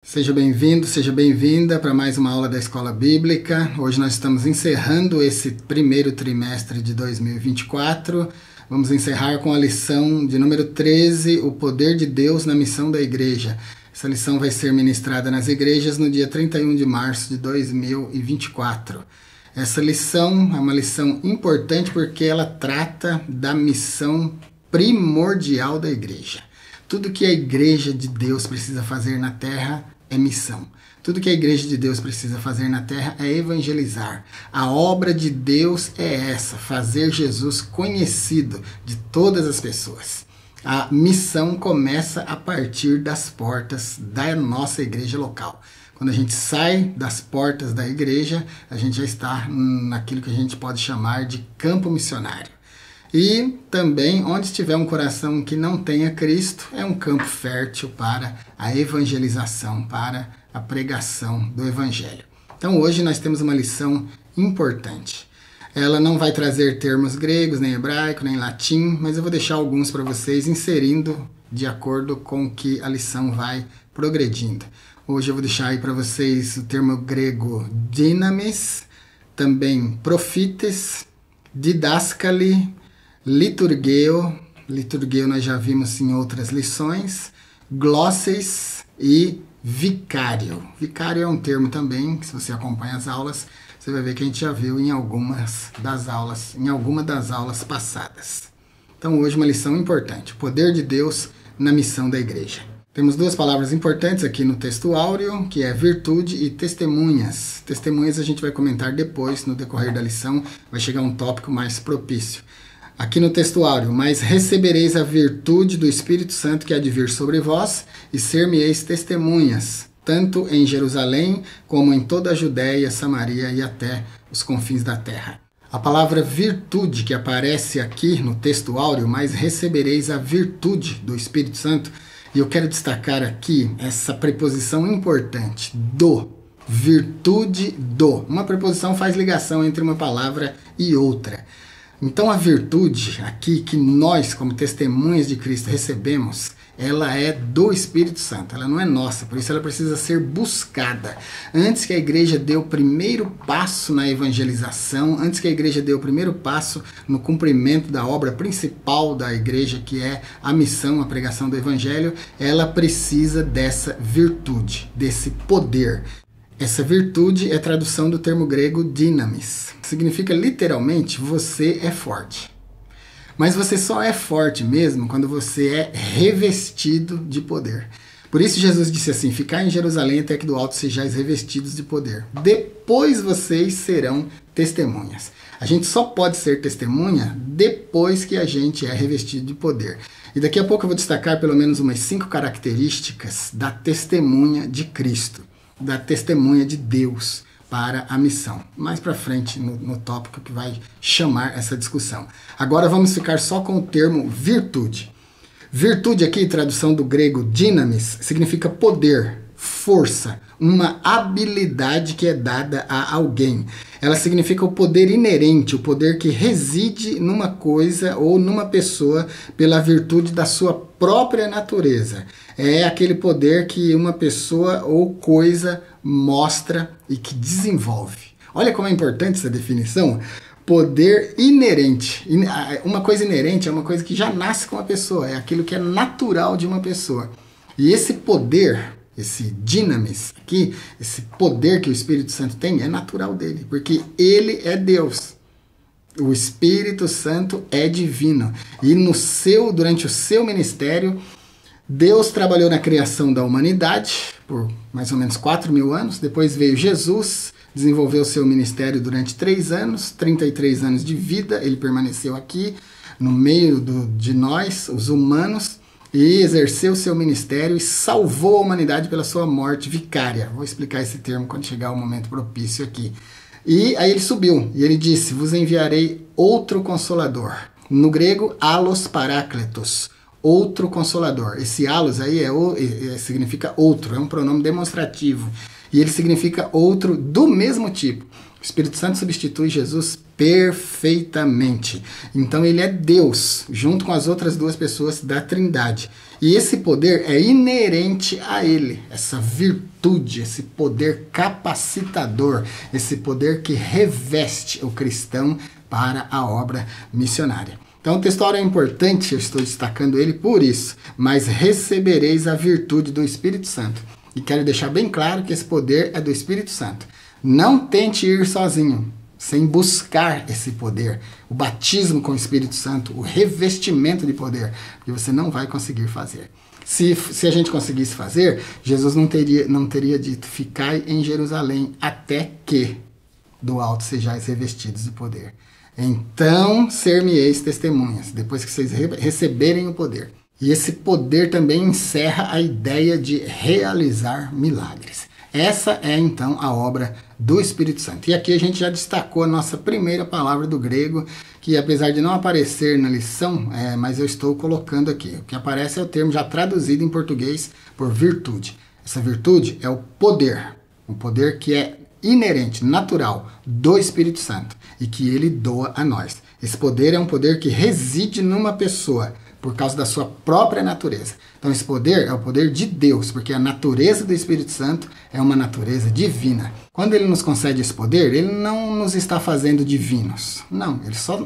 Seja bem-vindo, seja bem-vinda para mais uma aula da Escola Bíblica. Hoje nós estamos encerrando esse primeiro trimestre de 2024. Vamos encerrar com a lição de número 13, o poder de Deus na missão da igreja. Essa lição vai ser ministrada nas igrejas no dia 31 de março de 2024. Essa lição é uma lição importante porque ela trata da missão primordial da igreja. Tudo que a igreja de Deus precisa fazer na terra é missão. Tudo que a igreja de Deus precisa fazer na terra é evangelizar. A obra de Deus é essa, fazer Jesus conhecido de todas as pessoas. A missão começa a partir das portas da nossa igreja local. Quando a gente sai das portas da igreja, a gente já está naquilo que a gente pode chamar de campo missionário. E também, onde estiver um coração que não tenha Cristo, é um campo fértil para a evangelização, para a pregação do Evangelho. Então hoje nós temos uma lição importante. Ela não vai trazer termos gregos, nem hebraico, nem latim, mas eu vou deixar alguns para vocês inserindo de acordo com que a lição vai progredindo. Hoje eu vou deixar aí para vocês o termo grego dynamis, também profites, didaskali, liturgeo nós já vimos em outras lições, glosses e vicário. Vicário é um termo também, que se você acompanha as aulas, você vai ver que a gente já viu em alguma das aulas passadas. Então hoje uma lição importante, o poder de Deus na missão da igreja. Temos duas palavras importantes aqui no texto áureo, que é virtude e testemunhas. Testemunhas a gente vai comentar depois, no decorrer da lição, vai chegar um tópico mais propício. Aqui no texto áureo, mas recebereis a virtude do Espírito Santo que há de vir sobre vós, e ser-me-eis testemunhas, tanto em Jerusalém, como em toda a Judéia, Samaria e até os confins da terra. A palavra virtude que aparece aqui no texto áureo, mas recebereis a virtude do Espírito Santo, e eu quero destacar aqui essa preposição importante, do, virtude do. Uma preposição faz ligação entre uma palavra e outra. Então a virtude aqui que nós, como testemunhas de Cristo, recebemos, ela é do Espírito Santo, ela não é nossa, por isso ela precisa ser buscada. Antes que a igreja dê o primeiro passo na evangelização, antes que a igreja dê o primeiro passo no cumprimento da obra principal da igreja, que é a missão, a pregação do evangelho, ela precisa dessa virtude, desse poder. Essa virtude é a tradução do termo grego dynamis. Significa literalmente, você é forte. Mas você só é forte mesmo quando você é revestido de poder. Por isso Jesus disse assim, ficai em Jerusalém até que do alto sejais revestidos de poder. Depois vocês serão testemunhas. A gente só pode ser testemunha depois que a gente é revestido de poder. E daqui a pouco eu vou destacar pelo menos umas 5 características da testemunha de Cristo, da testemunha de Deus para a missão. Mais para frente no tópico que vai chamar essa discussão. Agora vamos ficar só com o termo virtude. Virtude aqui, tradução do grego dynamis, significa poder, força, uma habilidade que é dada a alguém. Ela significa o poder inerente, o poder que reside numa coisa ou numa pessoa pela virtude da sua própria natureza. É aquele poder que uma pessoa ou coisa mostra e que desenvolve. Olha como é importante essa definição. Poder inerente. Uma coisa inerente é uma coisa que já nasce com a pessoa, é aquilo que é natural de uma pessoa. E esse poder, esse dynamis aqui, esse poder que o Espírito Santo tem, é natural dele, porque ele é Deus. O Espírito Santo é divino. E durante o seu ministério, Deus trabalhou na criação da humanidade por mais ou menos 4.000 anos. Depois veio Jesus, desenvolveu seu ministério durante 3 anos, 33 anos de vida. Ele permaneceu aqui no meio de nós, os humanos, e exerceu seu ministério e salvou a humanidade pela sua morte vicária. Vou explicar esse termo quando chegar o momento propício aqui. E aí ele subiu e ele disse, vos enviarei outro consolador. No grego, allos parácletos. Outro consolador. Esse allos aí significa outro, é um pronome demonstrativo. E ele significa outro do mesmo tipo. O Espírito Santo substitui Jesus perfeitamente. Então ele é Deus, junto com as outras duas pessoas da Trindade. E esse poder é inerente a ele, essa virtude, esse poder capacitador, esse poder que reveste o cristão para a obra missionária. Então o textuário é importante, eu estou destacando ele por isso. Mas recebereis a virtude do Espírito Santo. E quero deixar bem claro que esse poder é do Espírito Santo. Não tente ir sozinho, sem buscar esse poder, o batismo com o Espírito Santo, o revestimento de poder, porque você não vai conseguir fazer. Se a gente conseguisse fazer, Jesus não teria dito, ficai em Jerusalém até que do alto sejais revestidos de poder. Então ser-me-eis testemunhas, depois que vocês receberem o poder. E esse poder também encerra a ideia de realizar milagres. Essa é então a obra do Espírito Santo. E aqui a gente já destacou a nossa primeira palavra do grego, que apesar de não aparecer na lição, mas eu estou colocando aqui. O que aparece é o termo já traduzido em português por virtude. Essa virtude é o poder que é inerente, natural do Espírito Santo e que ele doa a nós. Esse poder é um poder que reside numa pessoa, por causa da sua própria natureza. Então esse poder é o poder de Deus, porque a natureza do Espírito Santo é uma natureza divina. Quando ele nos concede esse poder, ele não nos está fazendo divinos. Não,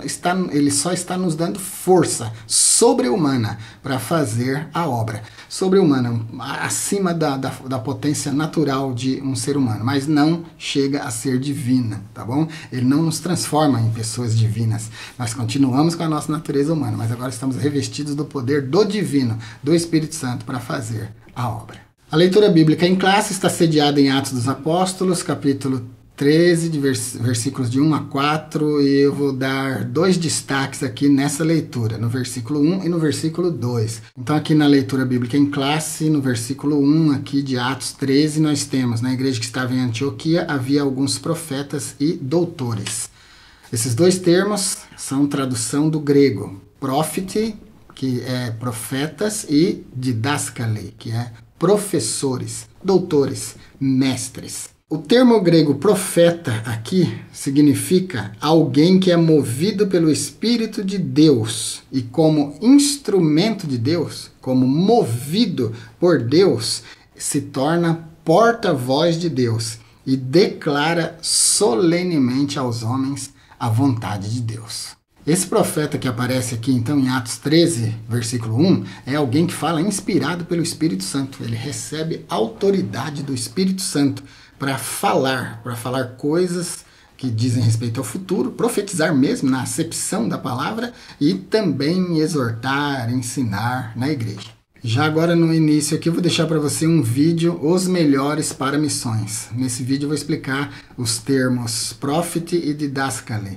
ele só está nos dando força sobre-humana para fazer a obra. Sobre-humana, acima da potência natural de um ser humano, mas não chega a ser divina, tá bom? Ele não nos transforma em pessoas divinas. Nós continuamos com a nossa natureza humana, mas agora estamos revestidos do poder do divino, do Espírito Santo, para fazer a obra. A leitura bíblica em classe está sediada em Atos dos Apóstolos, capítulo 13, de versículos de 1 a 4, e eu vou dar 2 destaques aqui nessa leitura, no versículo 1 e no versículo 2. Então aqui na leitura bíblica em classe, no versículo 1 aqui de Atos 13, nós temos, na igreja que estava em Antioquia, havia alguns profetas e doutores. Esses dois termos são tradução do grego, prophet, que é profetas, e didaskale, que é professores, doutores, mestres. O termo grego profeta aqui significa alguém que é movido pelo Espírito de Deus e como instrumento de Deus, como movido por Deus, se torna porta-voz de Deus e declara solenemente aos homens a vontade de Deus. Esse profeta que aparece aqui, então, em Atos 13, versículo 1, é alguém que fala inspirado pelo Espírito Santo. Ele recebe autoridade do Espírito Santo para falar coisas que dizem respeito ao futuro, profetizar mesmo na acepção da palavra e também exortar, ensinar na igreja. Já agora no início aqui eu vou deixar para você um vídeo, Os Melhores para Missões. Nesse vídeo eu vou explicar os termos prophet e didaskale.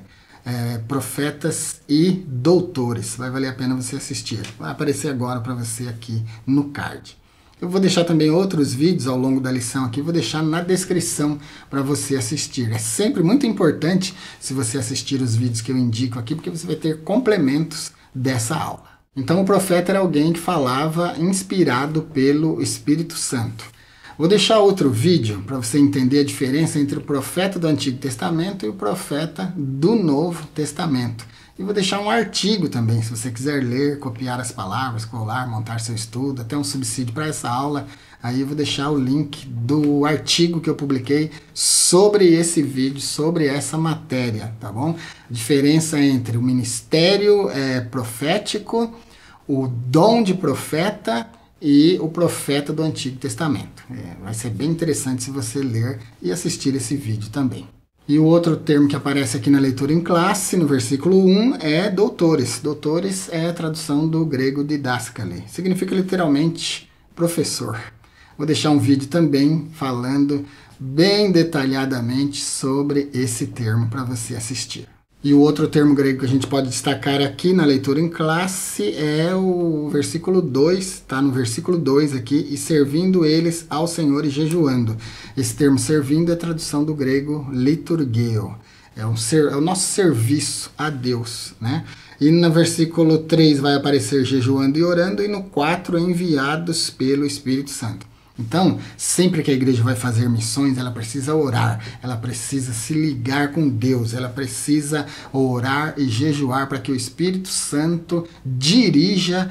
Profetas e doutores. Vai valer a pena você assistir. Vai aparecer agora para você aqui no card. Eu vou deixar também outros vídeos ao longo da lição aqui, vou deixar na descrição para você assistir. É sempre muito importante se você assistir os vídeos que eu indico aqui, porque você vai ter complementos dessa aula. Então o profeta era alguém que falava inspirado pelo Espírito Santo. Vou deixar outro vídeo para você entender a diferença entre o profeta do Antigo Testamento e o profeta do Novo Testamento. E vou deixar um artigo também, se você quiser ler, copiar as palavras, colar, montar seu estudo, até um subsídio para essa aula. Aí eu vou deixar o link do artigo que eu publiquei sobre esse vídeo, sobre essa matéria, tá bom? A diferença entre o ministério profético, o dom de profeta e o profeta do Antigo Testamento. Vai ser bem interessante se você ler e assistir esse vídeo também. E o outro termo que aparece aqui na leitura em classe, no versículo 1, é doutores. Doutores é a tradução do grego didaskale. Significa literalmente professor. Vou deixar um vídeo também falando bem detalhadamente sobre esse termo para você assistir. E o outro termo grego que a gente pode destacar aqui na leitura em classe é o versículo 2, está no versículo 2 aqui, e servindo eles ao Senhor e jejuando. Esse termo servindo é a tradução do grego liturgeo, é o nosso serviço a Deus, né? E no versículo 3 vai aparecer jejuando e orando, e no 4 enviados pelo Espírito Santo. Então, sempre que a igreja vai fazer missões, ela precisa orar, ela precisa se ligar com Deus, ela precisa orar e jejuar para que o Espírito Santo dirija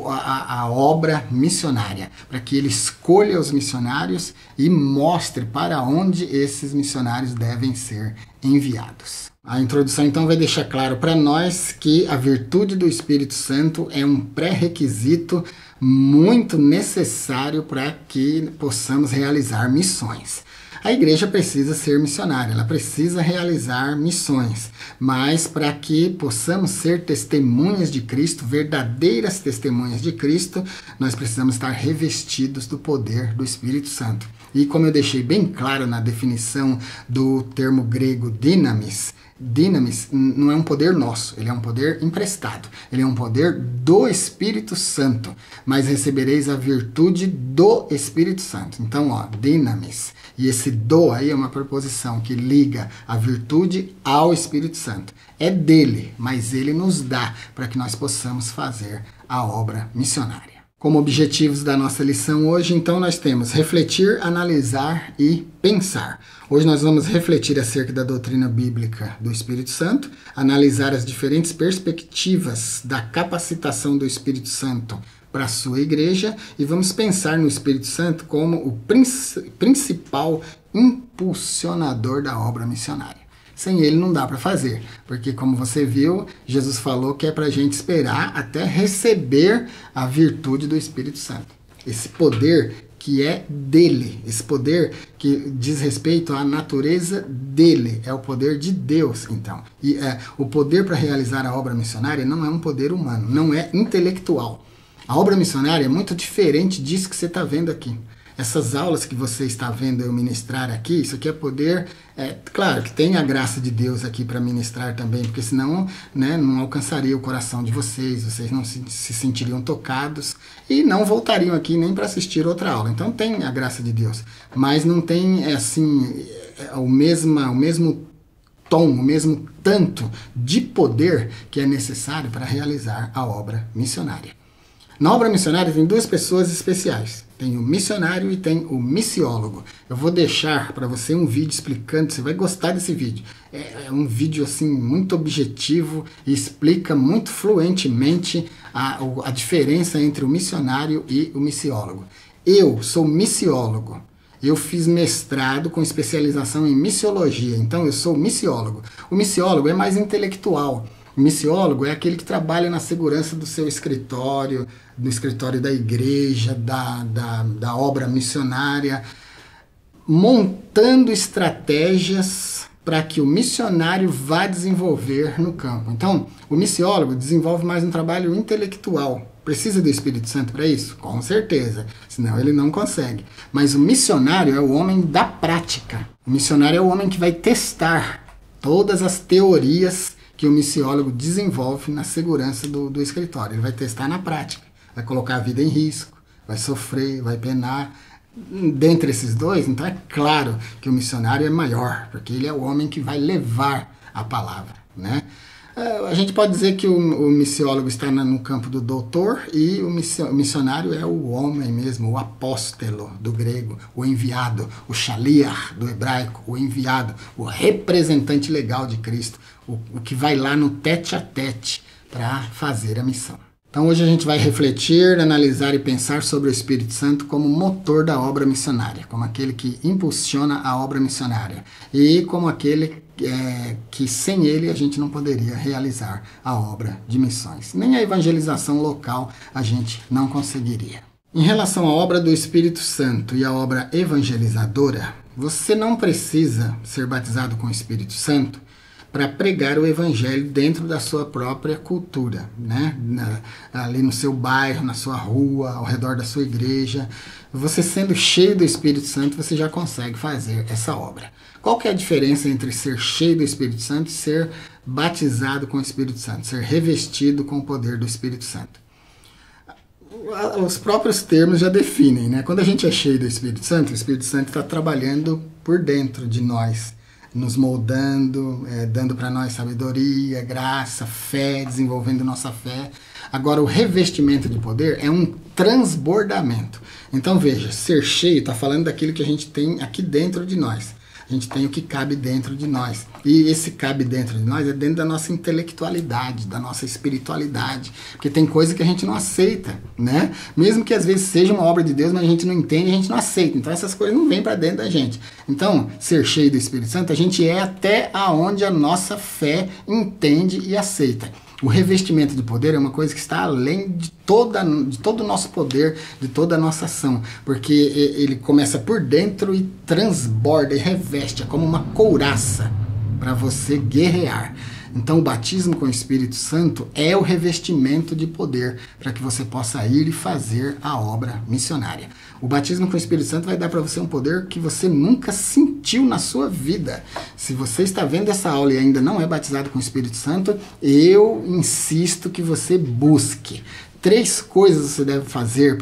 a obra missionária, para que ele escolha os missionários e mostre para onde esses missionários devem ser enviados. A introdução então vai deixar claro para nós que a virtude do Espírito Santo é um pré-requisito muito necessário para que possamos realizar missões. A igreja precisa ser missionária, ela precisa realizar missões, mas para que possamos ser testemunhas de Cristo, verdadeiras testemunhas de Cristo, nós precisamos estar revestidos do poder do Espírito Santo. E como eu deixei bem claro na definição do termo grego dynamis, dynamis não é um poder nosso, ele é um poder emprestado, ele é um poder do Espírito Santo, mas recebereis a virtude do Espírito Santo. Então, dynamis, e esse do aí é uma preposição que liga a virtude ao Espírito Santo. É dele, mas ele nos dá para que nós possamos fazer a obra missionária. Como objetivos da nossa lição hoje, então, nós temos refletir, analisar e pensar. Hoje nós vamos refletir acerca da doutrina bíblica do Espírito Santo, analisar as diferentes perspectivas da capacitação do Espírito Santo para a sua igreja e vamos pensar no Espírito Santo como o principal impulsionador da obra missionária. Sem ele não dá para fazer, porque como você viu, Jesus falou que é para a gente esperar até receber a virtude do Espírito Santo. Esse poder que é dele, esse poder que diz respeito à natureza dele, é o poder de Deus, então. E o poder para realizar a obra missionária não é um poder humano, não é intelectual. A obra missionária é muito diferente disso que você está vendo aqui. Essas aulas que você está vendo eu ministrar aqui, isso aqui é poder, claro que tem a graça de Deus aqui para ministrar também, porque senão não alcançaria o coração de vocês não se sentiriam tocados e não voltariam aqui nem para assistir outra aula. Então tem a graça de Deus, mas não tem assim o mesmo tom, o mesmo tanto de poder que é necessário para realizar a obra missionária. Na obra missionária tem duas pessoas especiais. Tem o missionário e tem o missiólogo. Eu vou deixar para você um vídeo explicando, você vai gostar desse vídeo. É um vídeo assim muito objetivo e explica muito fluentemente a diferença entre o missionário e o missiólogo. Eu sou missiólogo. Eu fiz mestrado com especialização em missiologia, então eu sou missiólogo. O missiólogo é mais intelectual. O missiólogo é aquele que trabalha na segurança do seu escritório, no escritório da igreja, da obra missionária, montando estratégias para que o missionário vá desenvolver no campo. Então, o missiólogo desenvolve mais um trabalho intelectual. Precisa do Espírito Santo para isso? Com certeza, senão ele não consegue. Mas o missionário é o homem da prática. O missionário é o homem que vai testar todas as teorias que o missiólogo desenvolve na segurança do escritório. Ele vai testar na prática, vai colocar a vida em risco, vai sofrer, vai penar. Dentre esses dois, então é claro que o missionário é maior, porque ele é o homem que vai levar a palavra, né? A gente pode dizer que o missiólogo está no campo do doutor e o missionário é o homem mesmo, o apóstolo do grego, o enviado, o shaliach do hebraico, o enviado, o representante legal de Cristo, o que vai lá no tete a tete para fazer a missão. Então hoje a gente vai refletir, analisar e pensar sobre o Espírito Santo como motor da obra missionária, como aquele que impulsiona a obra missionária e como aquele que sem ele a gente não poderia realizar a obra de missões. Nem a evangelização local a gente não conseguiria. Em relação à obra do Espírito Santo e à obra evangelizadora, você não precisa ser batizado com o Espírito Santo para pregar o evangelho dentro da sua própria cultura, né? Ali no seu bairro, na sua rua, ao redor da sua igreja. Você sendo cheio do Espírito Santo, você já consegue fazer essa obra. Qual que é a diferença entre ser cheio do Espírito Santo e ser batizado com o Espírito Santo, ser revestido com o poder do Espírito Santo? Os próprios termos já definem, né? Quando a gente é cheio do Espírito Santo, o Espírito Santo está trabalhando por dentro de nós. nos moldando, dando para nós sabedoria, graça, fé, desenvolvendo nossa fé. Agora, o revestimento de poder é um transbordamento. Então, veja, ser cheio está falando daquilo que a gente tem aqui dentro de nós. A gente tem o que cabe dentro de nós. E esse cabe dentro de nós é dentro da nossa intelectualidade, da nossa espiritualidade. Porque tem coisa que a gente não aceita, né? Mesmo que às vezes seja uma obra de Deus, mas a gente não entende, a gente não aceita. Então essas coisas não vêm para dentro da gente. Então, ser cheio do Espírito Santo, a gente é até aonde a nossa fé entende e aceita. O revestimento de poder é uma coisa que está além de todo o nosso poder, de toda a nossa ação. Porque ele começa por dentro e transborda e reveste, é como uma couraça para você guerrear. Então o batismo com o Espírito Santo é o revestimento de poder para que você possa ir e fazer a obra missionária. O batismo com o Espírito Santo vai dar para você um poder que você nunca sentiu na sua vida. Se você está vendo essa aula e ainda não é batizado com o Espírito Santo, eu insisto que você busque. 3 coisas você deve fazer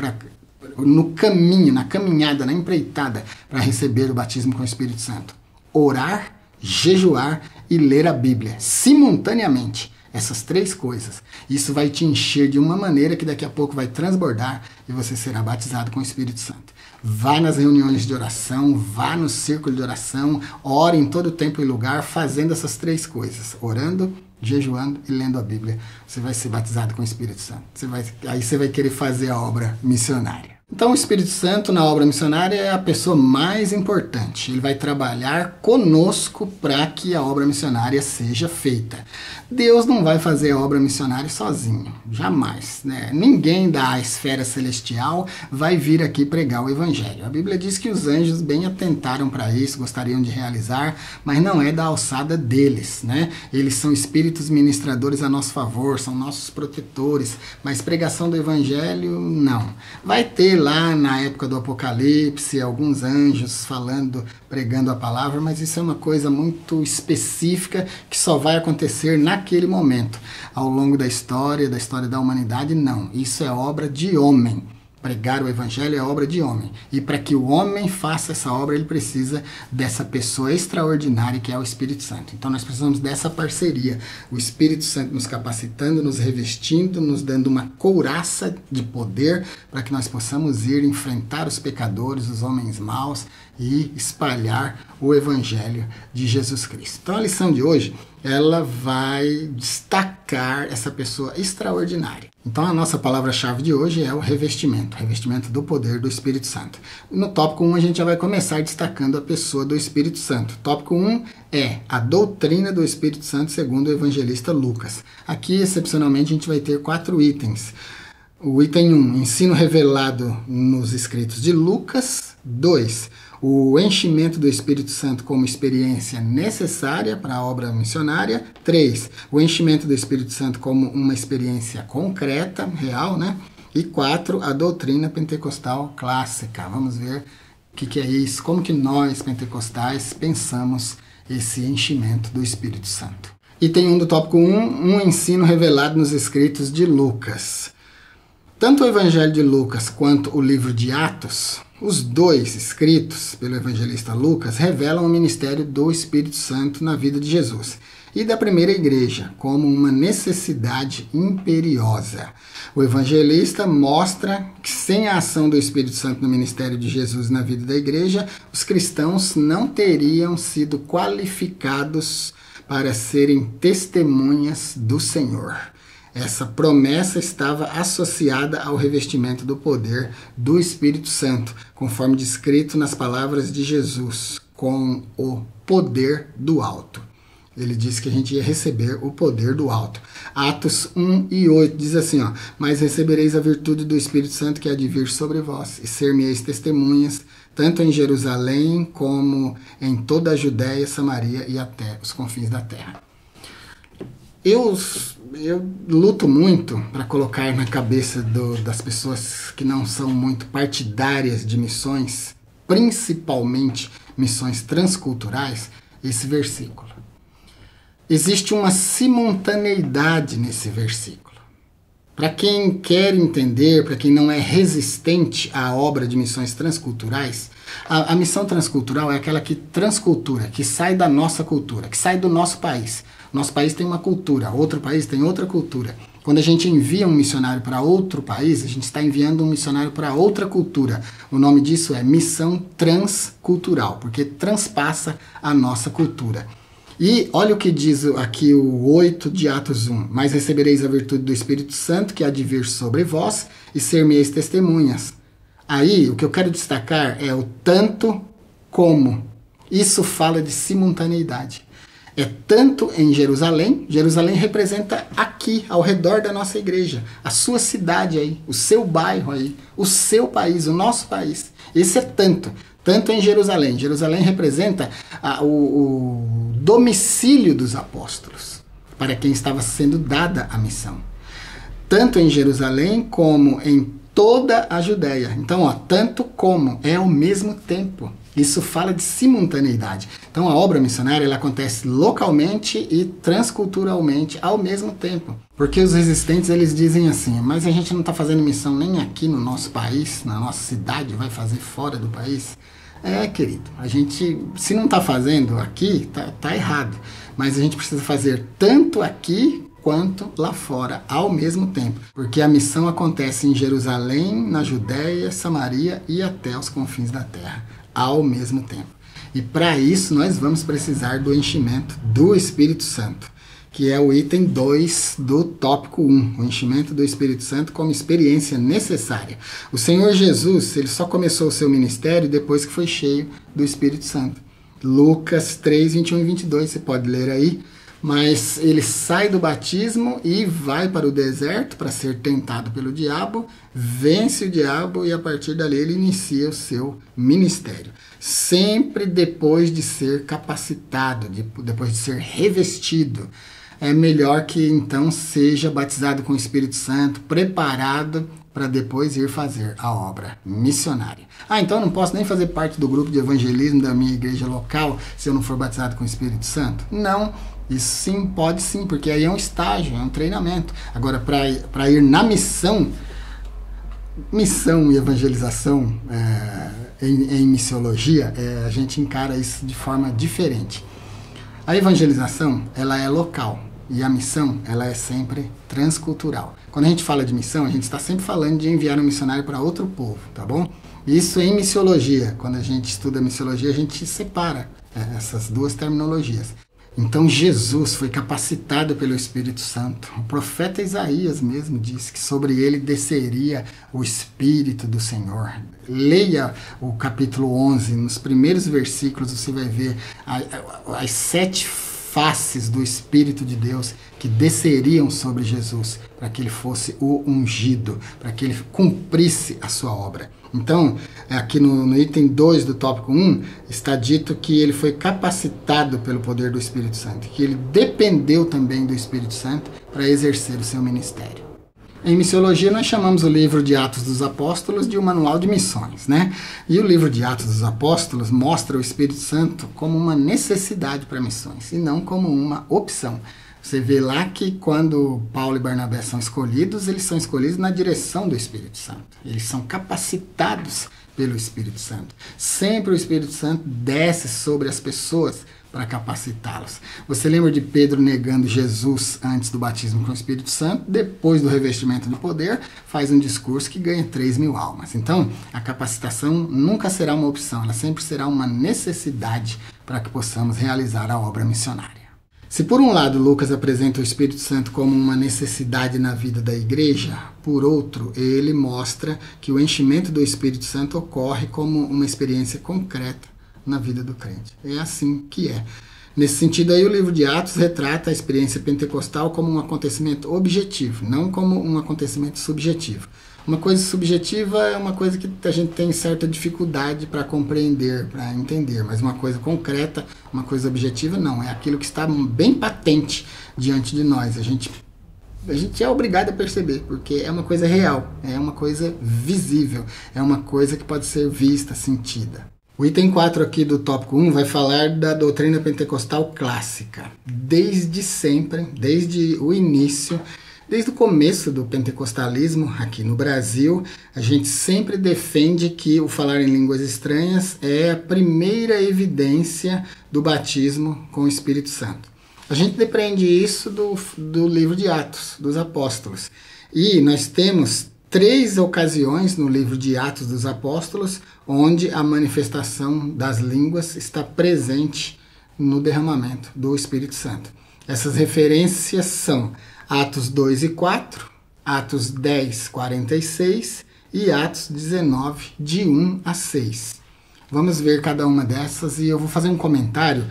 no caminho, na caminhada, na empreitada para receber o batismo com o Espírito Santo. Orar, jejuar e ler a Bíblia simultaneamente. Essas 3 coisas. Isso vai te encher de uma maneira que daqui a pouco vai transbordar e você será batizado com o Espírito Santo. Vá nas reuniões de oração, vá no círculo de oração, ore em todo tempo e lugar fazendo essas 3 coisas. Orando, jejuando e lendo a Bíblia. Você vai ser batizado com o Espírito Santo. Aí você vai querer fazer a obra missionária. Então o Espírito Santo na obra missionária é a pessoa mais importante. Ele vai trabalhar conosco para que a obra missionária seja feita. Deus não vai fazer a obra missionária sozinho, jamais, né? Ninguém da esfera celestial vai vir aqui pregar o Evangelho. A Bíblia diz que os anjos bem atentaram para isso, gostariam de realizar, mas não é da alçada deles, né? Eles são espíritos ministradores a nosso favor, são nossos protetores, mas pregação do Evangelho, não. Vai ter lá na época do Apocalipse alguns anjos falando, pregando a palavra, mas isso é uma coisa muito específica que só vai acontecer naquele momento. Ao longo da história da humanidade, não. Isso é obra de homem. Pregar o Evangelho é obra de homem. E para que o homem faça essa obra, ele precisa dessa pessoa extraordinária que é o Espírito Santo. Então nós precisamos dessa parceria. O Espírito Santo nos capacitando, nos revestindo, nos dando uma couraça de poder para que nós possamos ir enfrentar os pecadores, os homens maus e espalhar o Evangelho de Jesus Cristo. Então a lição de hoje, ela vai destacar essa pessoa extraordinária. Então a nossa palavra-chave de hoje é o revestimento do poder do Espírito Santo. No tópico 1 a gente já vai começar destacando a pessoa do Espírito Santo. Tópico 1 é a doutrina do Espírito Santo segundo o evangelista Lucas. Aqui, excepcionalmente, a gente vai ter 4 itens. O item 1, ensino revelado nos escritos de Lucas. 2, o enchimento do Espírito Santo como experiência necessária para a obra missionária. 3, o enchimento do Espírito Santo como uma experiência concreta, real, né? E 4, a doutrina pentecostal clássica. Vamos ver o que é isso, como que nós, pentecostais, pensamos esse enchimento do Espírito Santo. Item 1 do tópico 1, um ensino revelado nos escritos de Lucas. Tanto o Evangelho de Lucas quanto o livro de Atos, os 2 escritos pelo evangelista Lucas, revelam o ministério do Espírito Santo na vida de Jesus e da primeira igreja como uma necessidade imperiosa. O evangelista mostra que sem a ação do Espírito Santo no ministério de Jesus na vida da igreja, os cristãos não teriam sido qualificados para serem testemunhas do Senhor. Essa promessa estava associada ao revestimento do poder do Espírito Santo, conforme descrito nas palavras de Jesus, com o poder do alto. Ele disse que a gente ia receber o poder do alto. Atos 1:8 diz assim, mas recebereis a virtude do Espírito Santo que há de vir sobre vós, e ser-me-eis testemunhas, tanto em Jerusalém como em toda a Judéia, Samaria e até os confins da terra. Eu luto muito para colocar na cabeça das pessoas que não são muito partidárias de missões, principalmente missões transculturais, esse versículo. Existe uma simultaneidade nesse versículo. Para quem quer entender, para quem não é resistente à obra de missões transculturais, a missão transcultural é aquela que transcultura, que sai da nossa cultura, que sai do nosso país. Nosso país tem uma cultura, outro país tem outra cultura. Quando a gente envia um missionário para outro país, a gente está enviando um missionário para outra cultura. O nome disso é missão transcultural, porque transpassa a nossa cultura. E olha o que diz aqui o 8 de Atos 1. Mas recebereis a virtude do Espírito Santo, que há de vir sobre vós, e ser-me-eis testemunhas. Aí, o que eu quero destacar é o tanto como. Isso fala de simultaneidade. É tanto em Jerusalém. Jerusalém representa aqui, ao redor da nossa igreja. A sua cidade aí, o seu bairro aí, o seu país, o nosso país. Esse é tanto. Tanto em Jerusalém. Jerusalém representa o domicílio dos apóstolos, para quem estava sendo dada a missão. Tanto em Jerusalém como em toda a Judéia. Então, tanto como é ao mesmo tempo. Isso fala de simultaneidade. Então, a obra missionária ela acontece localmente e transculturalmente ao mesmo tempo. Porque os resistentes eles dizem assim, mas a gente não está fazendo missão nem aqui no nosso país, na nossa cidade, vai fazer fora do país. Querido, a gente, se não está fazendo aqui, tá errado. Mas a gente precisa fazer tanto aqui quanto lá fora, ao mesmo tempo. Porque a missão acontece em Jerusalém, na Judéia, Samaria e até os confins da terra, ao mesmo tempo. E para isso nós vamos precisar do enchimento do Espírito Santo, que é o item 2 do tópico 1, o enchimento do Espírito Santo como experiência necessária. O Senhor Jesus, ele só começou o seu ministério depois que foi cheio do Espírito Santo. Lucas 3, 21 e 22, você pode ler aí. Mas ele sai do batismo e vai para o deserto para ser tentado pelo diabo, vence o diabo e a partir dali ele inicia o seu ministério. Sempre depois de ser capacitado, depois de ser revestido. É melhor que então seja batizado com o Espírito Santo, preparado para depois ir fazer a obra missionária. Então eu não posso nem fazer parte do grupo de evangelismo da minha igreja local se eu não for batizado com o Espírito Santo? Não. Isso sim, pode sim, porque aí é um estágio, é um treinamento. Agora, para ir na missão e evangelização em missiologia, a gente encara isso de forma diferente. A evangelização, ela é local e a missão, ela é sempre transcultural. Quando a gente fala de missão, a gente está sempre falando de enviar um missionário para outro povo, tá bom? Isso em missiologia. Quando a gente estuda missiologia, a gente separa essas duas terminologias. Então Jesus foi capacitado pelo Espírito Santo. O profeta Isaías mesmo disse que sobre ele desceria o Espírito do Senhor. Leia o capítulo 11, nos primeiros versículos você vai ver as 7 faces do Espírito de Deus que desceriam sobre Jesus para que ele fosse o ungido, para que ele cumprisse a sua obra. Então, aqui no item 2 do tópico 1, está dito que ele foi capacitado pelo poder do Espírito Santo, que ele dependeu também do Espírito Santo para exercer o seu ministério. Em missiologia, nós chamamos o livro de Atos dos Apóstolos de um manual de missões, né? E o livro de Atos dos Apóstolos mostra o Espírito Santo como uma necessidade para missões e não como uma opção. Você vê lá que quando Paulo e Barnabé são escolhidos, eles são escolhidos na direção do Espírito Santo. Eles são capacitados pelo Espírito Santo. Sempre o Espírito Santo desce sobre as pessoas para capacitá-los. Você lembra de Pedro negando Jesus antes do batismo com o Espírito Santo? Depois do revestimento de poder, faz um discurso que ganha 3.000 almas. Então, a capacitação nunca será uma opção, ela sempre será uma necessidade para que possamos realizar a obra missionária. Se por um lado Lucas apresenta o Espírito Santo como uma necessidade na vida da igreja, por outro, ele mostra que o enchimento do Espírito Santo ocorre como uma experiência concreta na vida do crente. É assim que é. Nesse sentido aí, o livro de Atos retrata a experiência pentecostal como um acontecimento objetivo, não como um acontecimento subjetivo. Uma coisa subjetiva é uma coisa que a gente tem certa dificuldade para compreender, para entender, mas uma coisa concreta, uma coisa objetiva, não. É aquilo que está bem patente diante de nós. A gente é obrigado a perceber, porque é uma coisa real, é uma coisa visível, é uma coisa que pode ser vista, sentida. O item 4 aqui do tópico 1 vai falar da doutrina pentecostal clássica. Desde sempre, desde o início, Desde o começo do pentecostalismo aqui no Brasil, a gente sempre defende que o falar em línguas estranhas é a primeira evidência do batismo com o Espírito Santo. A gente depreende isso do livro de Atos dos Apóstolos. E nós temos 3 ocasiões no livro de Atos dos Apóstolos onde a manifestação das línguas está presente no derramamento do Espírito Santo. Essas referências são Atos 2 e 4, Atos 10, 46 e Atos 19, de 1 a 6. Vamos ver cada uma dessas e eu vou fazer um comentário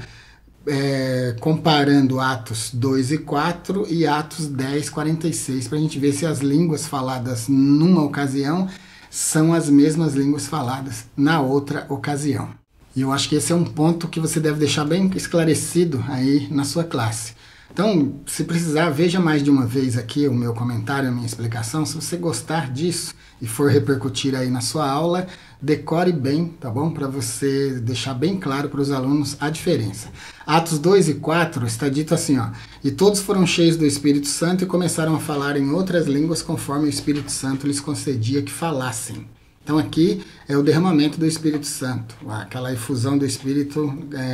comparando Atos 2 e 4 e Atos 10, 46, para a gente ver se as línguas faladas numa ocasião são as mesmas línguas faladas na outra ocasião. E eu acho que esse é um ponto que você deve deixar bem esclarecido aí na sua classe. Então, se precisar, veja mais de uma vez aqui o meu comentário, a minha explicação. Se você gostar disso e for repercutir aí na sua aula, decore bem, tá bom? Para você deixar bem claro para os alunos a diferença. Atos 2 e 4 está dito assim, ó: e todos foram cheios do Espírito Santo e começaram a falar em outras línguas conforme o Espírito Santo lhes concedia que falassem. Então aqui é o derramamento do Espírito Santo, aquela efusão do Espírito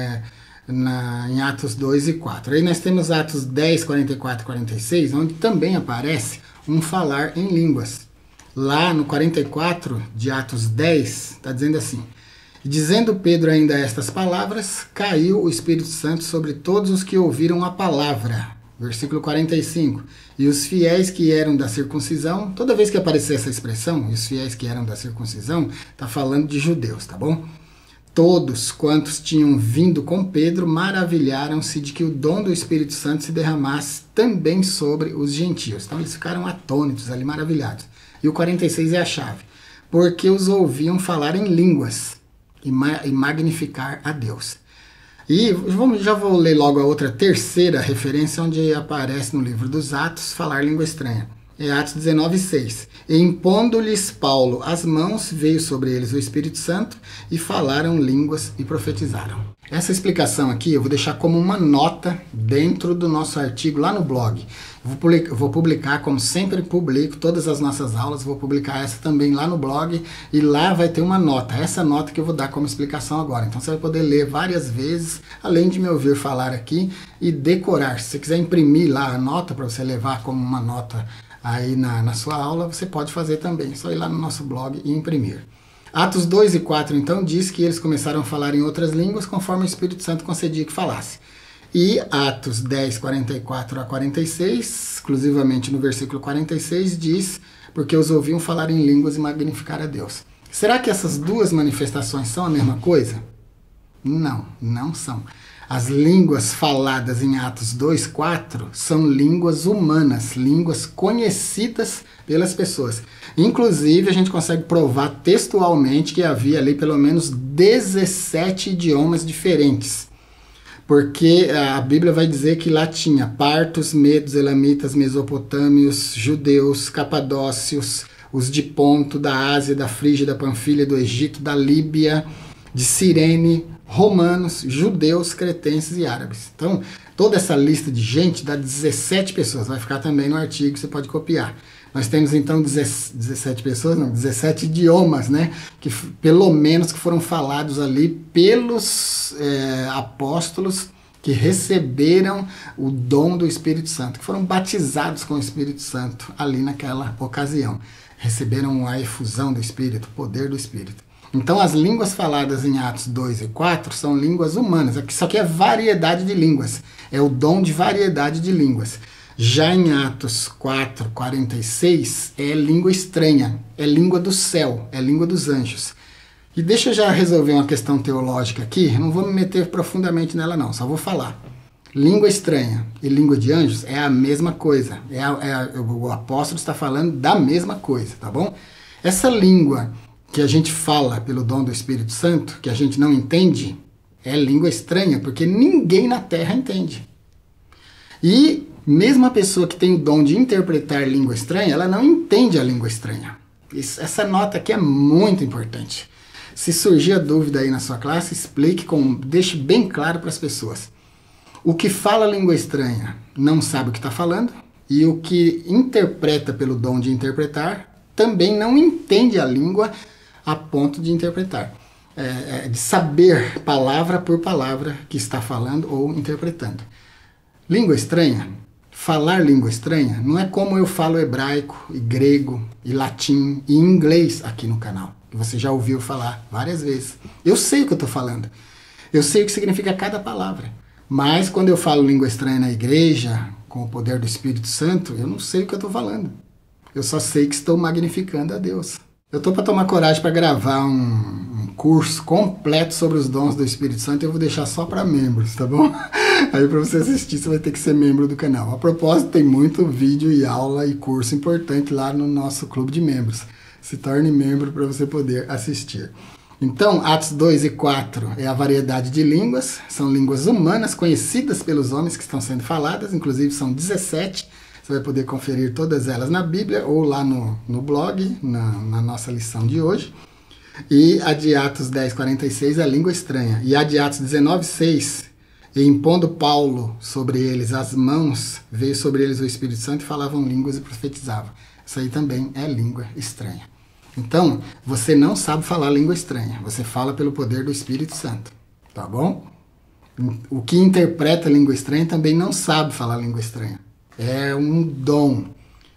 em Atos 2 e 4. Aí nós temos Atos 10, 44 e 46, onde também aparece um falar em línguas. Lá no 44 de Atos 10, está dizendo assim: e dizendo Pedro ainda estas palavras, caiu o Espírito Santo sobre todos os que ouviram a palavra. Versículo 45. E os fiéis que eram da circuncisão, toda vez que aparecer essa expressão, os fiéis que eram da circuncisão, está falando de judeus, tá bom? Todos quantos tinham vindo com Pedro maravilharam-se de que o dom do Espírito Santo se derramasse também sobre os gentios. Então eles ficaram atônitos ali, maravilhados. E o 46 é a chave. Porque os ouviam falar em línguas e magnificar a Deus. E já vou ler logo a outra terceira referência onde aparece no livro dos Atos falar língua estranha. É Atos 19, 6. E impondo-lhes Paulo as mãos, veio sobre eles o Espírito Santo e falaram línguas e profetizaram. Essa explicação aqui eu vou deixar como uma nota dentro do nosso artigo lá no blog. Eu vou publicar, como sempre publico, todas as nossas aulas, vou publicar essa também lá no blog e lá vai ter uma nota. Essa nota que eu vou dar como explicação agora. Então você vai poder ler várias vezes, além de me ouvir falar aqui e decorar. Se você quiser imprimir lá a nota para você levar como uma nota aí na sua aula, você pode fazer também. É só ir lá no nosso blog e imprimir. Atos 2 e 4, então, diz que eles começaram a falar em outras línguas conforme o Espírito Santo concedia que falasse. E Atos 10, 44 a 46, exclusivamente no versículo 46, diz: porque os ouviam falar em línguas e magnificar a Deus. Será que essas duas manifestações são a mesma coisa? Não, não são. As línguas faladas em Atos 2, 4 são línguas humanas, línguas conhecidas pelas pessoas. Inclusive, a gente consegue provar textualmente que havia ali pelo menos 17 idiomas diferentes. Porque a Bíblia vai dizer que lá tinha partos, medos, elamitas, mesopotâmios, judeus, capadócios, os de Ponto, da Ásia, da Frígia, da Panfilha, do Egito, da Líbia, de Cirene, romanos, judeus, cretenses e árabes. Então, toda essa lista de gente dá 17 pessoas. Vai ficar também no artigo, você pode copiar. Nós temos então 17 pessoas, não, 17 idiomas, né? Que pelo menos que foram falados ali pelos apóstolos que receberam o dom do Espírito Santo, que foram batizados com o Espírito Santo ali naquela ocasião. Receberam a efusão do Espírito, o poder do Espírito. Então as línguas faladas em Atos 2 e 4 são línguas humanas. Isso aqui é variedade de línguas. É o dom de variedade de línguas. Já em Atos 4, 46 é língua estranha. É língua do céu. É língua dos anjos. E deixa eu já resolver uma questão teológica aqui. Não vou me meter profundamente nela não. Só vou falar. Língua estranha e língua de anjos é a mesma coisa. O apóstolo está falando da mesma coisa, tá bom? Essa língua que a gente fala pelo dom do Espírito Santo, que a gente não entende, é língua estranha, porque ninguém na Terra entende. E mesmo a pessoa que tem o dom de interpretar língua estranha, ela não entende a língua estranha. Essa nota aqui é muito importante. Se surgir a dúvida aí na sua classe, explique, deixe bem claro para as pessoas. O que fala língua estranha não sabe o que está falando, E o que interpreta pelo dom de interpretar também não entende a língua a ponto de interpretar. De saber palavra por palavra que está falando ou interpretando. Língua estranha, falar língua estranha, não é como eu falo hebraico, e grego, e latim, e inglês aqui no canal, que você já ouviu falar várias vezes. Eu sei o que eu estou falando, eu sei o que significa cada palavra, mas quando eu falo língua estranha na igreja, com o poder do Espírito Santo, eu não sei o que eu estou falando. Eu só sei que estou magnificando a Deus. Eu estou para tomar coragem para gravar um curso completo sobre os dons do Espírito Santo e eu vou deixar só para membros, tá bom? Aí para você assistir, você vai ter que ser membro do canal. A propósito, tem muito vídeo e aula e curso importante lá no nosso clube de membros. Se torne membro para você poder assistir. Então, Atos 2 e 4 é a variedade de línguas. São línguas humanas conhecidas pelos homens que estão sendo faladas. Inclusive, são 17. Você vai poder conferir todas elas na Bíblia ou lá no blog, na nossa lição de hoje. E a de Atos 10, 46 é a língua estranha. E a de Atos 19, 6, e impondo Paulo sobre eles as mãos, veio sobre eles o Espírito Santo e falavam línguas e profetizavam. Isso aí também é língua estranha. Então, você não sabe falar língua estranha. Você fala pelo poder do Espírito Santo. Tá bom? O que interpreta língua estranha também não sabe falar língua estranha. É um dom.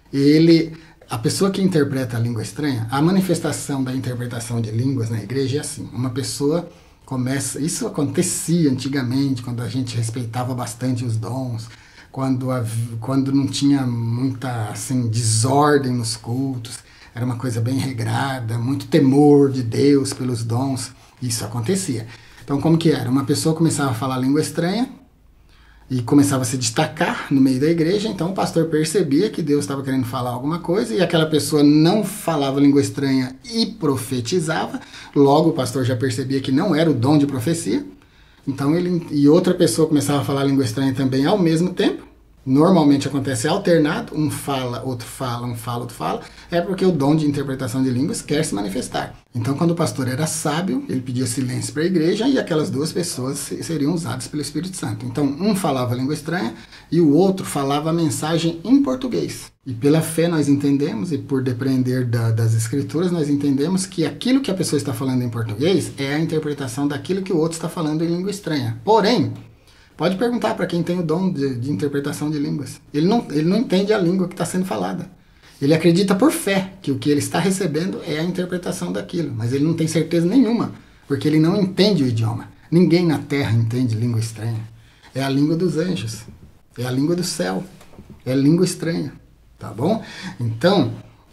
A pessoa que interpreta a língua estranha, a manifestação da interpretação de línguas na igreja é assim. Uma pessoa começa... Isso acontecia antigamente, quando a gente respeitava bastante os dons, quando não tinha muita assim, desordem nos cultos. Era uma coisa bem regrada, muito temor de Deus pelos dons. Isso acontecia. Então, como que era? Uma pessoa começava a falar língua estranha e começava a se destacar no meio da igreja. Então, o pastor percebia que Deus estava querendo falar alguma coisa e aquela pessoa não falava língua estranha e profetizava. Logo, o pastor já percebia que não era o dom de profecia. Então, outra pessoa começava a falar língua estranha também ao mesmo tempo. Normalmente acontece alternado, um fala, outro fala, um fala, outro fala. É porque o dom de interpretação de línguas quer se manifestar. Então, quando o pastor era sábio, ele pedia silêncio para a igreja e aquelas duas pessoas seriam usadas pelo Espírito Santo. Então, um falava língua estranha e o outro falava a mensagem em português. E pela fé nós entendemos, e por depender das escrituras, nós entendemos que aquilo que a pessoa está falando em português é a interpretação daquilo que o outro está falando em língua estranha. Porém, pode perguntar para quem tem o dom de interpretação de línguas. Ele não entende a língua que está sendo falada. Ele acredita por fé que o que ele está recebendo é a interpretação daquilo, mas ele não tem certeza nenhuma, porque ele não entende o idioma. Ninguém na terra entende língua estranha. É a língua dos anjos, é a língua do céu, é a língua estranha, tá bom? Então,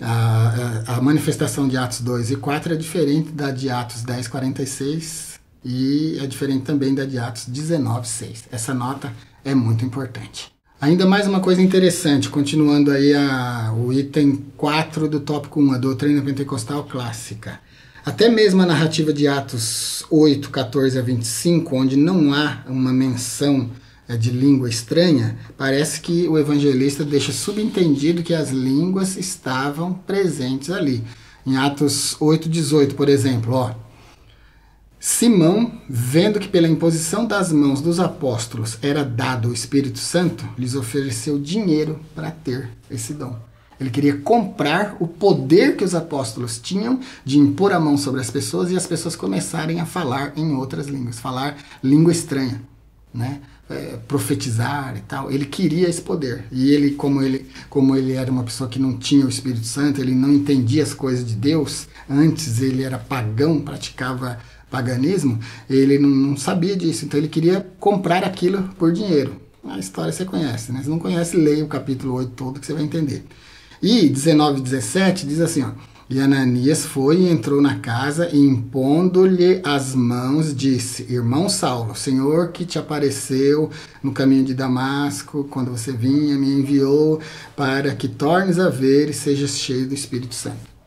a manifestação de Atos 2 e 4 é diferente da de Atos 10, 46 e é diferente também da de Atos 19, 6. Essa nota é muito importante. Ainda mais uma coisa interessante, continuando aí o item 4 do tópico 1, a doutrina pentecostal clássica. Até mesmo a narrativa de Atos 8, 14 a 25, onde não há uma menção de língua estranha, parece que o evangelista deixa subentendido que as línguas estavam presentes ali. Em Atos 8, 18, por exemplo, Simão, vendo que pela imposição das mãos dos apóstolos era dado o Espírito Santo, lhes ofereceu dinheiro para ter esse dom. Ele queria comprar o poder que os apóstolos tinham de impor a mão sobre as pessoas e as pessoas começarem a falar em outras línguas, falar língua estranha, né? Profetizar e tal. Ele queria esse poder. E ele, como ele era uma pessoa que não tinha o Espírito Santo, ele não entendia as coisas de Deus, antes ele era pagão, praticava paganismo, ele não sabia disso, então ele queria comprar aquilo por dinheiro. A história você conhece, né? Se não conhece, leia o capítulo 8 todo que você vai entender. E 19 e 17 diz assim, e Ananias foi e entrou na casa e impondo-lhe as mãos disse, irmão Saulo, Senhor que te apareceu no caminho de Damasco, quando você vinha, me enviou para que tornes a ver e sejas cheio do Espírito Santo.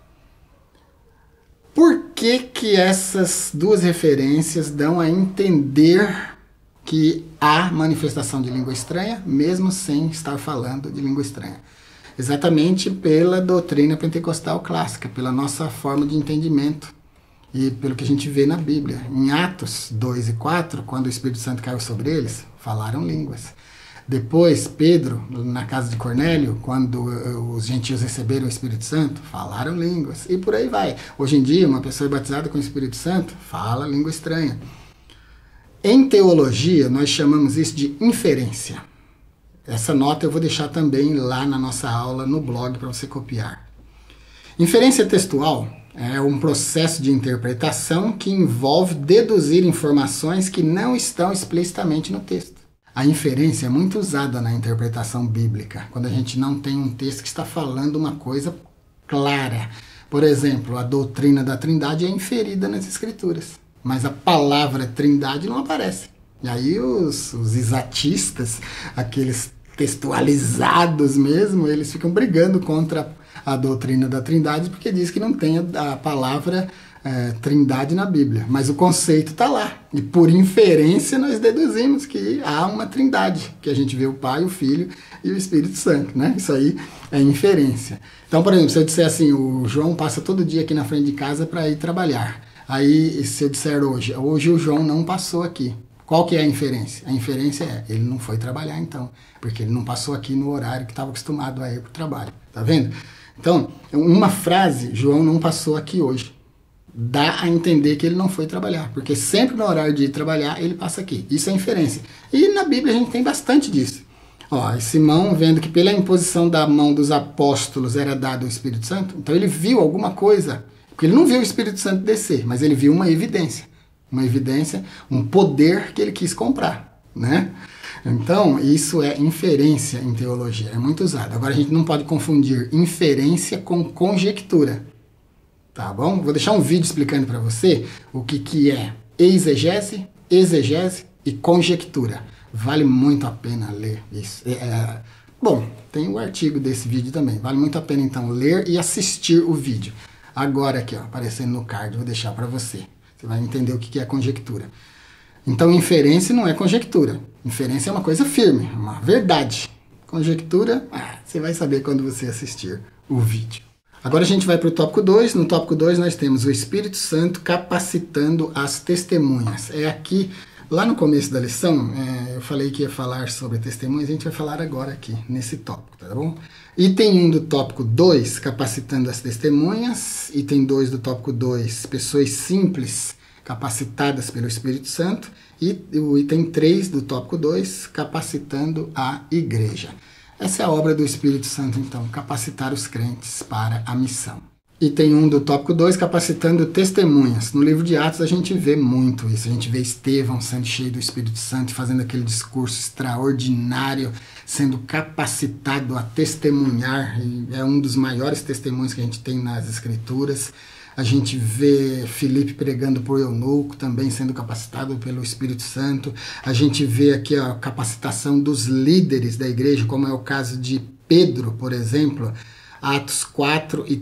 Por que essas duas referências dão a entender que há manifestação de língua estranha, mesmo sem estar falando de língua estranha? Exatamente pela doutrina pentecostal clássica, pela nossa forma de entendimento e pelo que a gente vê na Bíblia. Em Atos 2 e 4, quando o Espírito Santo caiu sobre eles, falaram línguas. Depois, Pedro, na casa de Cornélio, quando os gentios receberam o Espírito Santo, falaram línguas. E por aí vai. Hoje em dia, uma pessoa batizada com o Espírito Santo fala língua estranha. Em teologia, nós chamamos isso de inferência. Essa nota eu vou deixar também lá na nossa aula, no blog, para você copiar. Inferência textual é um processo de interpretação que envolve deduzir informações que não estão explicitamente no texto. A inferência é muito usada na interpretação bíblica, quando a gente não tem um texto que está falando uma coisa clara. Por exemplo, a doutrina da Trindade é inferida nas Escrituras, mas a palavra Trindade não aparece. E aí os exatistas, aqueles textualizados mesmo, eles ficam brigando contra a doutrina da Trindade porque diz que não tem a palavra Trindade na Bíblia, mas o conceito está lá, e por inferência nós deduzimos que há uma Trindade, que a gente vê o Pai, o Filho e o Espírito Santo, né? Isso aí é inferência. Então, por exemplo, se eu disser assim, o João passa todo dia aqui na frente de casa para ir trabalhar, aí se eu disser hoje o João não passou aqui, qual que é a inferência? A inferência é, ele não foi trabalhar então, porque ele não passou aqui no horário que estava acostumado a ir para o trabalho, tá vendo? Então, uma frase, João não passou aqui hoje, dá a entender que ele não foi trabalhar, porque sempre no horário de ir trabalhar, ele passa aqui. Isso é inferência. E na Bíblia a gente tem bastante disso. Ó, Simão, vendo que pela imposição da mão dos apóstolos era dado o Espírito Santo, então ele viu alguma coisa, porque ele não viu o Espírito Santo descer, mas ele viu uma evidência, um poder que ele quis comprar, né? Então, isso é inferência em teologia, é muito usado. Agora, a gente não pode confundir inferência com conjectura, tá bom? Vou deixar um vídeo explicando para você o que é exegese, exegese e conjectura. Vale muito a pena ler isso. Bom, tem o artigo desse vídeo também. Vale muito a pena, então, ler e assistir o vídeo. Agora aqui, ó, aparecendo no card, vou deixar para você. Você vai entender o que é conjectura. Então, inferência não é conjectura. Inferência é uma coisa firme, uma verdade. Conjectura, você vai saber quando você assistir o vídeo. Agora a gente vai para o tópico 2. No tópico 2 nós temos o Espírito Santo capacitando as testemunhas. É aqui, lá no começo da lição, eu falei que ia falar sobre testemunhas, a gente vai falar agora aqui, nesse tópico, tá bom? Item 1 do tópico 2, capacitando as testemunhas. Item 2 do tópico 2, pessoas simples capacitadas pelo Espírito Santo. E o item 3 do tópico 2, capacitando a igreja. Essa é a obra do Espírito Santo, então, capacitar os crentes para a missão. Item 1 do tópico 2, capacitando testemunhas. No livro de Atos a gente vê muito isso. A gente vê Estevão sendo cheio do Espírito Santo, fazendo aquele discurso extraordinário, sendo capacitado a testemunhar. E é um dos maiores testemunhos que a gente tem nas Escrituras. A gente vê Filipe pregando por eunuco, também sendo capacitado pelo Espírito Santo. A gente vê aqui a capacitação dos líderes da igreja, como é o caso de Pedro, por exemplo. Atos 4 e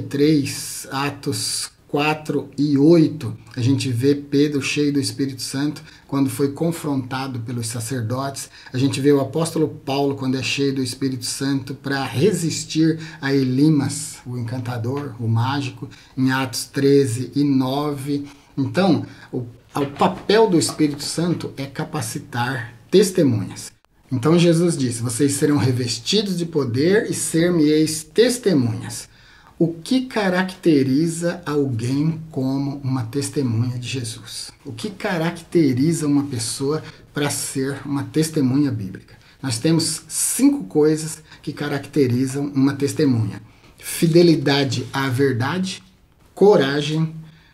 33, Atos 4 e 8, a gente vê Pedro cheio do Espírito Santo quando foi confrontado pelos sacerdotes. A gente vê o apóstolo Paulo quando é cheio do Espírito Santo para resistir a Elimas, o encantador, o mágico, em Atos 13 e 9. Então, o papel do Espírito Santo é capacitar testemunhas. Então Jesus disse, vocês serão revestidos de poder e ser-me-eis testemunhas. O que caracteriza alguém como uma testemunha de Jesus? O que caracteriza uma pessoa para ser uma testemunha bíblica? Nós temos 5 coisas que caracterizam uma testemunha. Fidelidade à verdade, coragem,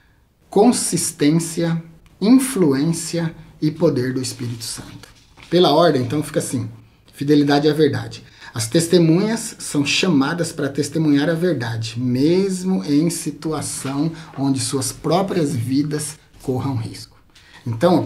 consistência, influência e poder do Espírito Santo. Pela ordem, então, fica assim. Fidelidade à verdade. As testemunhas são chamadas para testemunhar a verdade, mesmo em situação onde suas próprias vidas corram risco. Então,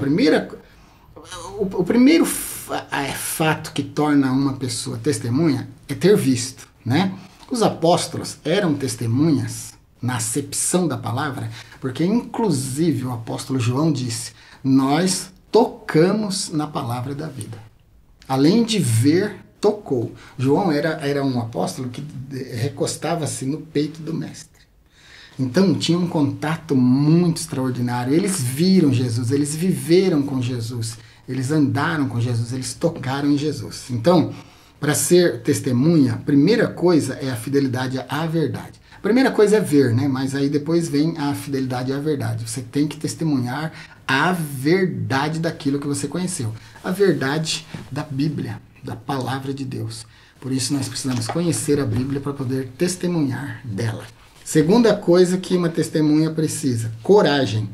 o primeiro fato que torna uma pessoa testemunha é ter visto, né? Os apóstolos eram testemunhas na acepção da palavra, porque inclusive o apóstolo João disse, nós tocamos na palavra da vida. Além de ver, tocou. João era um apóstolo que recostava-se no peito do mestre. Então tinha um contato muito extraordinário. Eles viram Jesus, eles viveram com Jesus. eles andaram com Jesus, eles tocaram em Jesus. Então, para ser testemunha, a primeira coisa é a fidelidade à verdade. A primeira coisa é ver, né? Mas aí depois vem a fidelidade à verdade. Você tem que testemunhar a verdade daquilo que você conheceu. A verdade da Bíblia, da palavra de Deus. Por isso nós precisamos conhecer a Bíblia para poder testemunhar dela. Segunda coisa que uma testemunha precisa, coragem.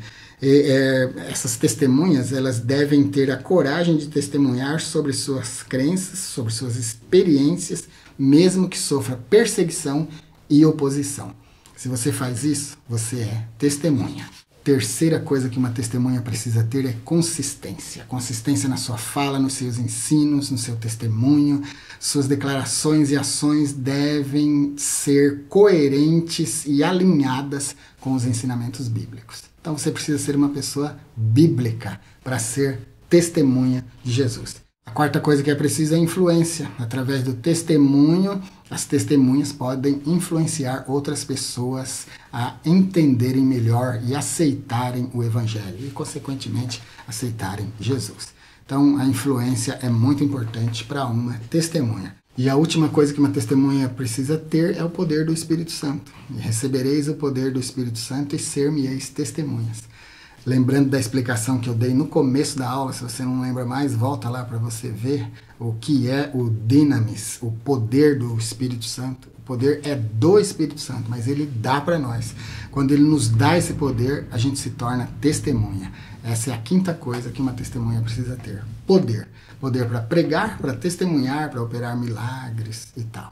Essas testemunhas, elas devem ter a coragem de testemunhar sobre suas crenças, sobre suas experiências, mesmo que sofra perseguição e oposição. Se você faz isso, você é testemunha. Terceira coisa que uma testemunha precisa ter é consistência. Consistência na sua fala, nos seus ensinos, no seu testemunho. Suas declarações e ações devem ser coerentes e alinhadas com os ensinamentos bíblicos. Então você precisa ser uma pessoa bíblica para ser testemunha de Jesus. A quarta coisa que é preciso é influência. Através do testemunho, as testemunhas podem influenciar outras pessoas a entenderem melhor e aceitarem o Evangelho e, consequentemente, aceitarem Jesus. Então, a influência é muito importante para uma testemunha. E a última coisa que uma testemunha precisa ter é o poder do Espírito Santo. E recebereis o poder do Espírito Santo e ser-me-eis testemunhas. Lembrando da explicação que eu dei no começo da aula, se você não lembra mais, volta lá para você ver o que é o Dynamis, o poder do Espírito Santo. O poder é do Espírito Santo, mas ele dá para nós. Quando ele nos dá esse poder, a gente se torna testemunha. Essa é a quinta coisa que uma testemunha precisa ter. Poder. Poder para pregar, para testemunhar, para operar milagres e tal.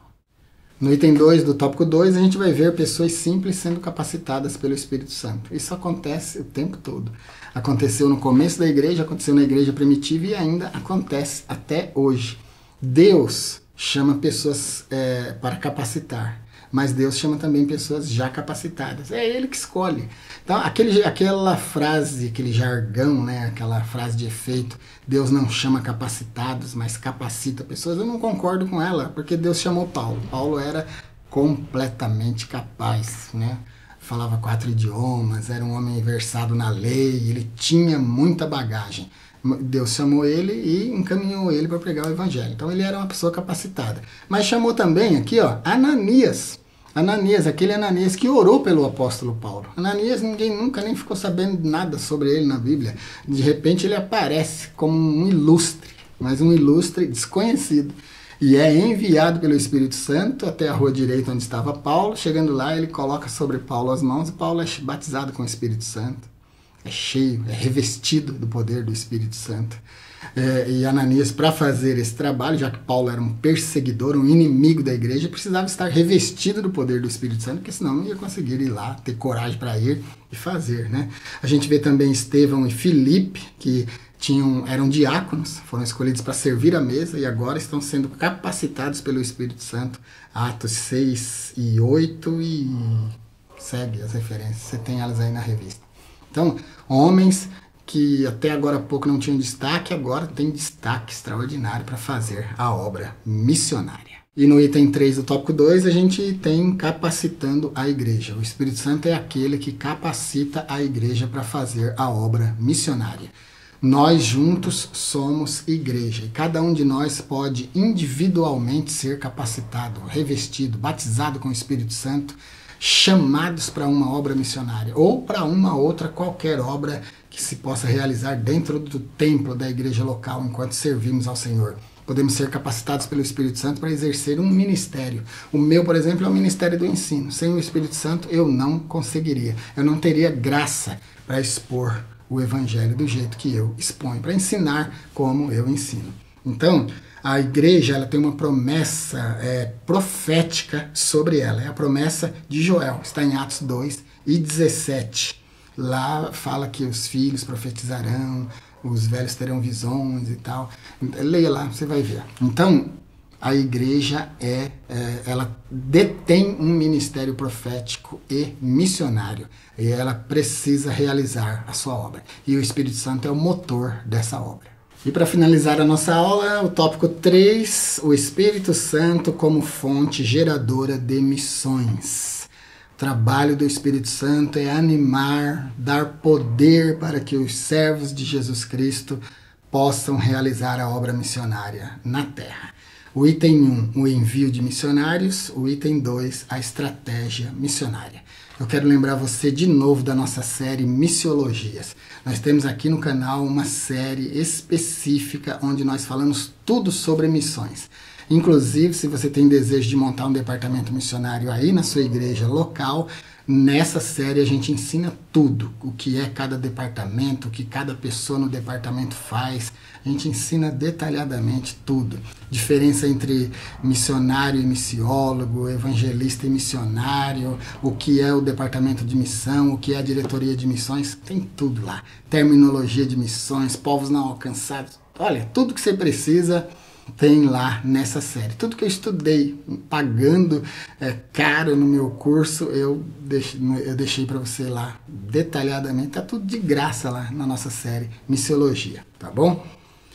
No item 2 do tópico 2, a gente vai ver pessoas simples sendo capacitadas pelo Espírito Santo. Isso acontece o tempo todo. Aconteceu no começo da igreja, aconteceu na igreja primitiva e ainda acontece até hoje. Deus chama pessoas para capacitar, mas Deus chama também pessoas já capacitadas. É Ele que escolhe. Então, aquela frase, aquele jargão, né, aquela frase de efeito, Deus não chama capacitados, mas capacita pessoas, eu não concordo com ela, porque Deus chamou Paulo. Paulo era completamente capaz, né? Falava 4 idiomas, era um homem versado na lei, ele tinha muita bagagem. Deus chamou ele e encaminhou ele para pregar o evangelho. Então ele era uma pessoa capacitada. Mas chamou também aqui, ó, Ananias. Ananias, aquele Ananias que orou pelo apóstolo Paulo. Ananias, ninguém nunca nem ficou sabendo nada sobre ele na Bíblia. De repente ele aparece como um ilustre, mas um ilustre desconhecido. E é enviado pelo Espírito Santo até a rua direita onde estava Paulo. Chegando lá, ele coloca sobre Paulo as mãos e Paulo é batizado com o Espírito Santo. É cheio, é revestido do poder do Espírito Santo. E Ananias, para fazer esse trabalho, já que Paulo era um perseguidor, um inimigo da igreja, precisava estar revestido do poder do Espírito Santo, porque senão não ia conseguir ir lá, ter coragem para ir e fazer, né? A gente vê também Estevão e Filipe, que eram diáconos, foram escolhidos para servir a mesa e agora estão sendo capacitados pelo Espírito Santo. Atos 6 e 8 e segue as referências, você tem elas aí na revista. Então, homens que até agora há pouco não tinham destaque, agora tem destaque extraordinário para fazer a obra missionária. E no item 3 do tópico 2, a gente tem capacitando a igreja. O Espírito Santo é aquele que capacita a igreja para fazer a obra missionária. Nós juntos somos igreja e cada um de nós pode individualmente ser capacitado, revestido, batizado com o Espírito Santo, chamados para uma obra missionária ou para uma outra qualquer obra que se possa realizar dentro do templo da igreja local enquanto servimos ao Senhor. Podemos ser capacitados pelo Espírito Santo para exercer um ministério. O meu, por exemplo, é o ministério do ensino. Sem o Espírito Santo eu não conseguiria. Eu não teria graça para expor o Evangelho do jeito que eu exponho, para ensinar como eu ensino. Então, a igreja ela tem uma promessa profética sobre ela. É a promessa de Joel, está em Atos 2 e 17. Lá fala que os filhos profetizarão, os velhos terão visões e tal. Leia lá, você vai ver. Então, a igreja ela detém um ministério profético e missionário. E ela precisa realizar a sua obra. E o Espírito Santo é o motor dessa obra. E para finalizar a nossa aula, o tópico 3, o Espírito Santo como fonte geradora de missões. O trabalho do Espírito Santo é animar, dar poder para que os servos de Jesus Cristo possam realizar a obra missionária na terra. O item 1, o envio de missionários. O item 2, a estratégia missionária. Eu quero lembrar você de novo da nossa série Missiologias. Nós temos aqui no canal uma série específica onde nós falamos tudo sobre missões. Inclusive, se você tem desejo de montar um departamento missionário aí na sua igreja local, nessa série a gente ensina tudo, o que é cada departamento, o que cada pessoa no departamento faz. A gente ensina detalhadamente tudo. Diferença entre missionário e missiólogo, evangelista e missionário, o que é o departamento de missão, o que é a diretoria de missões, tem tudo lá. Terminologia de missões, povos não alcançados. Olha, tudo que você precisa tem lá nessa série. Tudo que eu estudei pagando caro no meu curso, eu deixei para você lá detalhadamente. Tá tudo de graça lá na nossa série Missiologia, tá bom?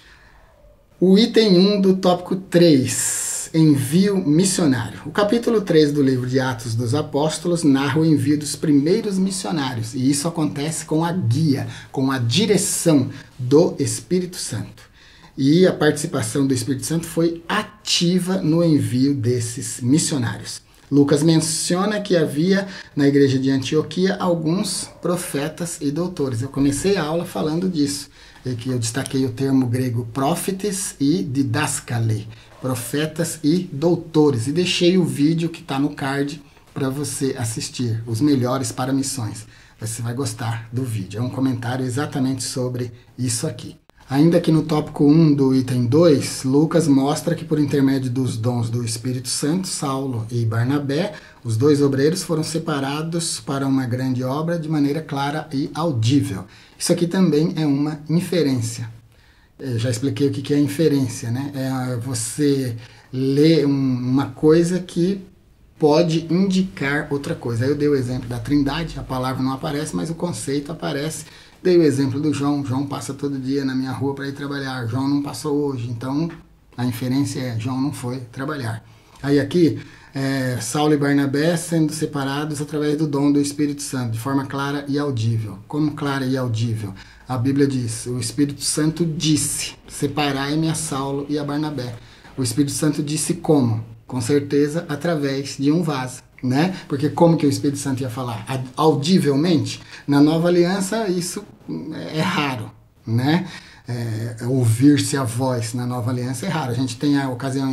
O item 1 do tópico 3, envio missionário. O capítulo 3 do livro de Atos dos Apóstolos narra o envio dos primeiros missionários, e isso acontece com a guia, com a direção do Espírito Santo. E a participação do Espírito Santo foi ativa no envio desses missionários. Lucas menciona que havia na igreja de Antioquia alguns profetas e doutores. Eu comecei a aula falando disso, que eu destaquei o termo grego prófites e didaskale, profetas e doutores. E deixei o vídeo que está no card para você assistir, os melhores para missões. Você vai gostar do vídeo, é um comentário exatamente sobre isso aqui. Ainda que no tópico 1 do item 2, Lucas mostra que por intermédio dos dons do Espírito Santo, Saulo e Barnabé, os dois obreiros foram separados para uma grande obra de maneira clara e audível. Isso aqui também é uma inferência. Eu já expliquei o que é inferência, né? É você ler uma coisa que pode indicar outra coisa. Aí eu dei o exemplo da Trindade, a palavra não aparece, mas o conceito aparece. Dei o exemplo do João. João passa todo dia na minha rua para ir trabalhar. João não passou hoje, então a inferência é João não foi trabalhar. Aí aqui, Saulo e Barnabé sendo separados através do dom do Espírito Santo, de forma clara e audível. Como clara e audível? A Bíblia diz, o Espírito Santo disse, separai-me a Saulo e a Barnabé. O Espírito Santo disse como? Com certeza através de um vaso, né? Porque como que o Espírito Santo ia falar? Audivelmente? Na Nova Aliança isso é raro, né? Ouvir-se a voz na Nova Aliança é raro. A gente tem a ocasião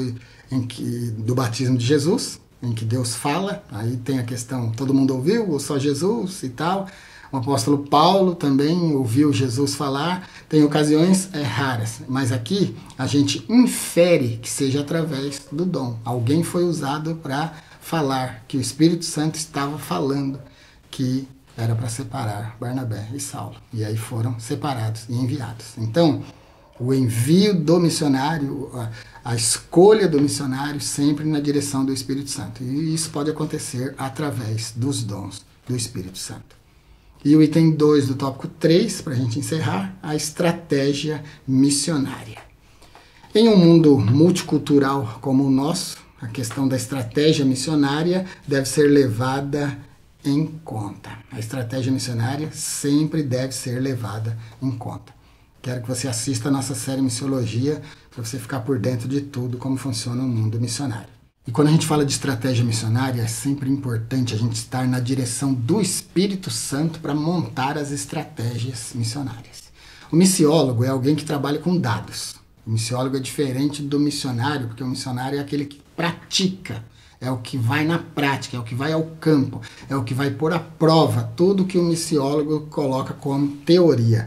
do batismo de Jesus, em que Deus fala, aí tem a questão, todo mundo ouviu, ou só Jesus e tal. O apóstolo Paulo também ouviu Jesus falar. Tem ocasiões raras, mas aqui a gente infere que seja através do dom. Alguém foi usado para falar, que o Espírito Santo estava falando que era para separar Barnabé e Saulo. E aí foram separados e enviados. Então, o envio do missionário, a escolha do missionário sempre na direção do Espírito Santo. E isso pode acontecer através dos dons do Espírito Santo. E o item 2 do tópico 3, para a gente encerrar, a estratégia missionária. Em um mundo multicultural como o nosso, a questão da estratégia missionária deve ser levada em conta. A estratégia missionária sempre deve ser levada em conta. Quero que você assista a nossa série Missiologia para você ficar por dentro de tudo, como funciona o mundo missionário. E quando a gente fala de estratégia missionária, é sempre importante a gente estar na direção do Espírito Santo para montar as estratégias missionárias. O missiólogo é alguém que trabalha com dados. O missiólogo é diferente do missionário, porque o missionário é aquele que pratica, é o que vai na prática, é o que vai ao campo, é o que vai pôr à prova tudo que o missiólogo coloca como teoria.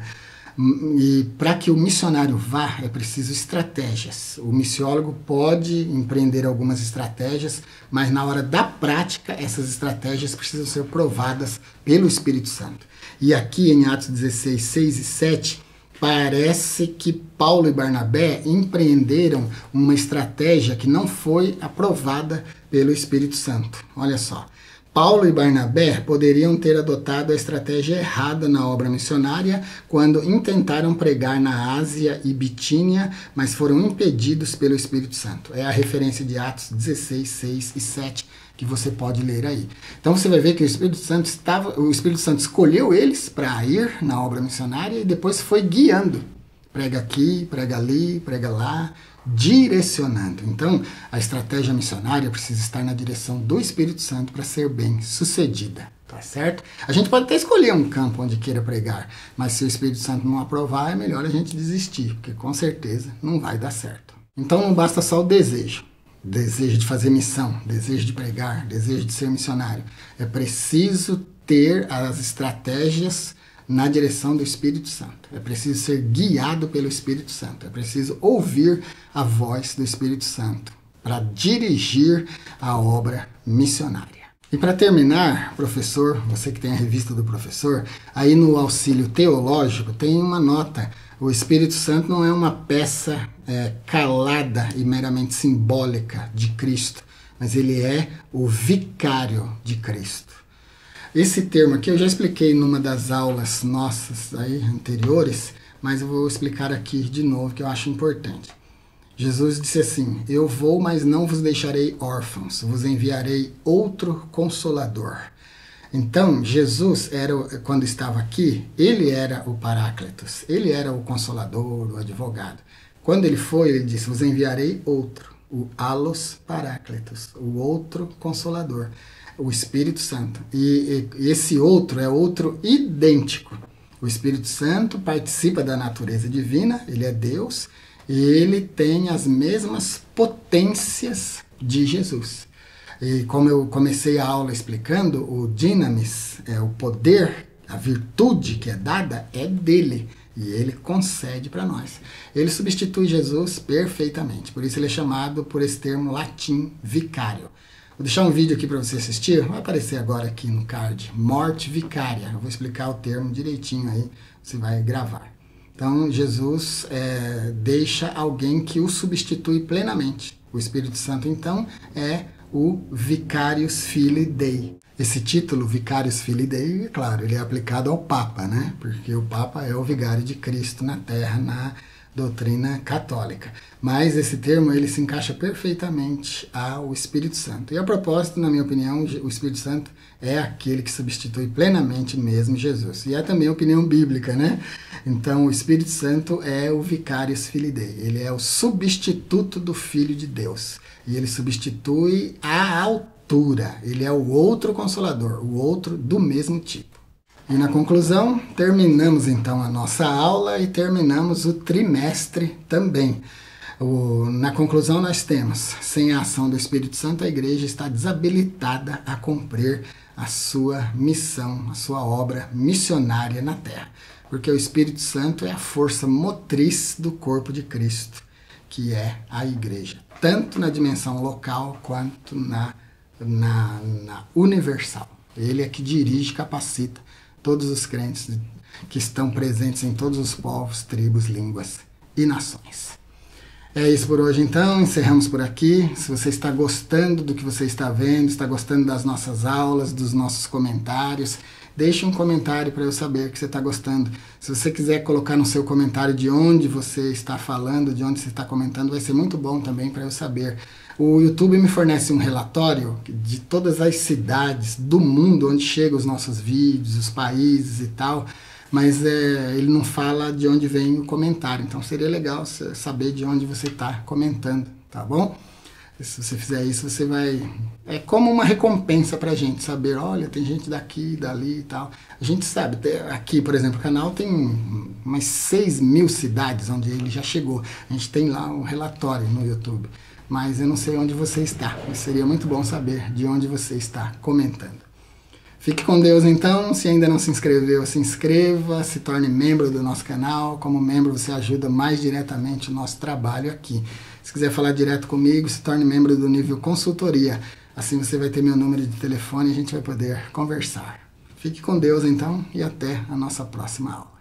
E para que o missionário vá, é preciso estratégias. O missiólogo pode empreender algumas estratégias, mas na hora da prática, essas estratégias precisam ser provadas pelo Espírito Santo. E aqui em Atos 16, 6 e 7, parece que Paulo e Barnabé empreenderam uma estratégia que não foi aprovada pelo Espírito Santo. Olha só. Paulo e Barnabé poderiam ter adotado a estratégia errada na obra missionária quando intentaram pregar na Ásia e Bitínia, mas foram impedidos pelo Espírito Santo. É a referência de Atos 16, 6 e 7 que você pode ler aí. Então você vai ver que o Espírito Santo escolheu eles para ir na obra missionária e depois foi guiando Prega aqui, prega ali, prega lá, direcionando. Então, a estratégia missionária precisa estar na direção do Espírito Santo para ser bem sucedida, tá certo? A gente pode até escolher um campo onde queira pregar, mas se o Espírito Santo não aprovar, é melhor a gente desistir, porque com certeza não vai dar certo. Então, não basta só o desejo de fazer missão, desejo de pregar, desejo de ser missionário. É preciso ter as estratégias na direção do Espírito Santo. É preciso ser guiado pelo Espírito Santo. É preciso ouvir a voz do Espírito Santo para dirigir a obra missionária. E para terminar, professor, você que tem a revista do professor, aí no auxílio teológico tem uma nota. O Espírito Santo não é uma peça calada e meramente simbólica de Cristo, mas ele é o vicário de Cristo. Esse termo aqui eu já expliquei numa das aulas nossas aí, anteriores, mas eu vou explicar aqui de novo, que eu acho importante. Jesus disse assim: eu vou, mas não vos deixarei órfãos, vos enviarei outro Consolador. Então, Jesus, quando estava aqui, ele era o Paráclitos, ele era o Consolador, o advogado. Quando ele foi, ele disse: vos enviarei outro, o Allos Paráclitos, o outro Consolador, o Espírito Santo. E esse outro é outro idêntico. O Espírito Santo participa da natureza divina, ele é Deus, e ele tem as mesmas potências de Jesus. E como eu comecei a aula explicando, o dynamis, o poder, a virtude que é dada, é dele. E ele concede para nós. Ele substitui Jesus perfeitamente. Por isso ele é chamado por esse termo latim, vicário. Vou deixar um vídeo aqui para você assistir. Vai aparecer agora aqui no card. Morte vicária. Eu vou explicar o termo direitinho aí. Você vai gravar. Então, Jesus deixa alguém que o substitui plenamente. O Espírito Santo, então, é o Vicarius Filii Dei. Esse título, Vicarius Filii Dei, é claro, ele é aplicado ao Papa, né? Porque o Papa é o vigário de Cristo na Terra, na doutrina católica. Mas esse termo, ele se encaixa perfeitamente ao Espírito Santo. E a propósito, na minha opinião, o Espírito Santo é aquele que substitui plenamente mesmo Jesus. E é também a opinião bíblica, né? Então, o Espírito Santo é o Vicarius Filii Dei. Ele é o substituto do Filho de Deus. E ele substitui a altura. Ele é o outro Consolador, o outro do mesmo tipo. E na conclusão, terminamos então a nossa aula e terminamos o trimestre também. Na conclusão nós temos: sem a ação do Espírito Santo, a igreja está desabilitada a cumprir a sua missão, a sua obra missionária na Terra. Porque o Espírito Santo é a força motriz do corpo de Cristo, que é a igreja. Tanto na dimensão local quanto na universal. Ele é que dirige e capacita todos os crentes que estão presentes em todos os povos, tribos, línguas e nações. É isso por hoje então, encerramos por aqui. Se você está gostando do que você está vendo, está gostando das nossas aulas, dos nossos comentários, deixe um comentário para eu saber que você está gostando. Se você quiser colocar no seu comentário de onde você está falando, de onde você está comentando, vai ser muito bom também para eu saber. O YouTube me fornece um relatório de todas as cidades do mundo onde chegam os nossos vídeos, os países e tal, mas ele não fala de onde vem o comentário. Então seria legal saber de onde você está comentando, tá bom? Se você fizer isso, você vai... É como uma recompensa pra gente saber, olha, tem gente daqui, dali e tal. A gente sabe, aqui, por exemplo, o canal tem umas 6.000 cidades onde ele já chegou. A gente tem lá um relatório no YouTube. Mas eu não sei onde você está. Mas seria muito bom saber de onde você está comentando. Fique com Deus então. Se ainda não se inscreveu, se inscreva, se torne membro do nosso canal. Como membro você ajuda mais diretamente o nosso trabalho aqui. Se quiser falar direto comigo, se torne membro do nível consultoria. Assim você vai ter meu número de telefone e a gente vai poder conversar. Fique com Deus então e até a nossa próxima aula.